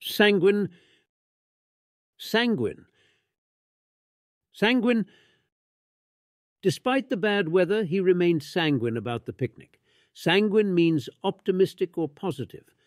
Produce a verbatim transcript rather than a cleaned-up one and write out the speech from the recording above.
Sanguine. Sanguine. Sanguine. Despite the bad weather, he remained sanguine about the picnic. Sanguine means optimistic or positive.